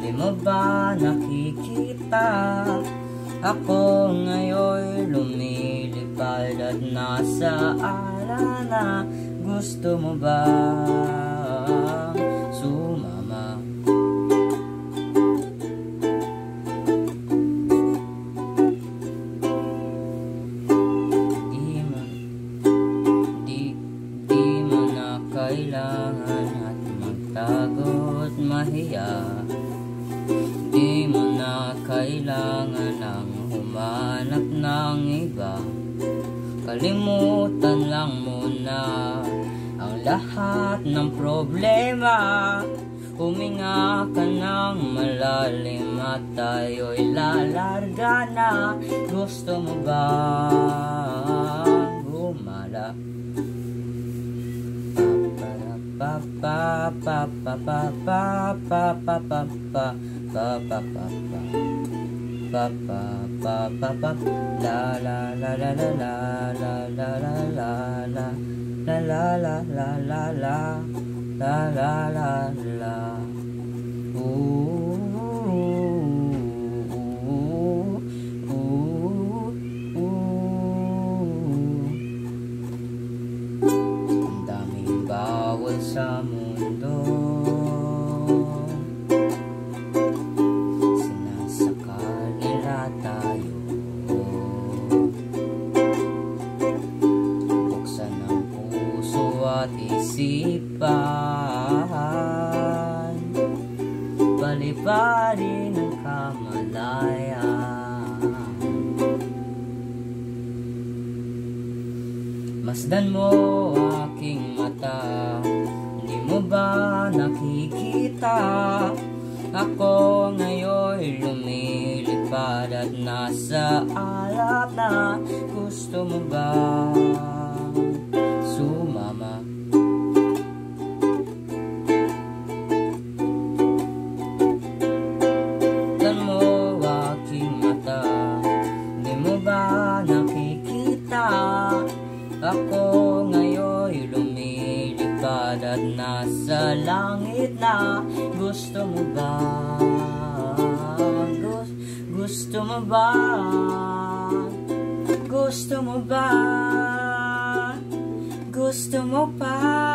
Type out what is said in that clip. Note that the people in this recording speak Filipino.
Di mo ba nakikita? Ako ngayon lumilipad at nasa alana. Gusto mo ba sumama? Di mo na kailangan at magtago at mahiya. Di mo na kailangan ang humanap ng iba. Kalimutan lang muna ang lahat ng problema. Huminga ka ng malalim at tayo'y lalarga na. Gusto mo ba gumala? Pa pa pa pa pa pa pa pa pa pa pa pa pa pa pa pa la la la la la la la la la la la la la la la la la la la. Ang daming bawal sa mundo, at isipan, paliparin ang kamalayan. Masdan mo aking mata, di mo ba nakikita? Ako ngayon lumilipad at nasa alap na. Gusto mo ba sumama? Tan mo aking mata, di mo ba nakikita? Ako ngayon lumilipad at nasa langit na. Gusto mo ba? Gusto mo ba? Gusto mo ba? Gusto mo pa?